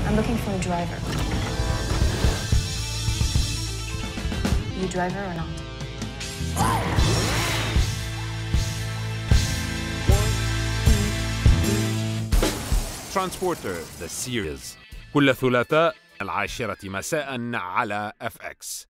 I'm looking for a driver. You a driver or not? Transporter The Series كل ثلاثاء 10 مساء على FX.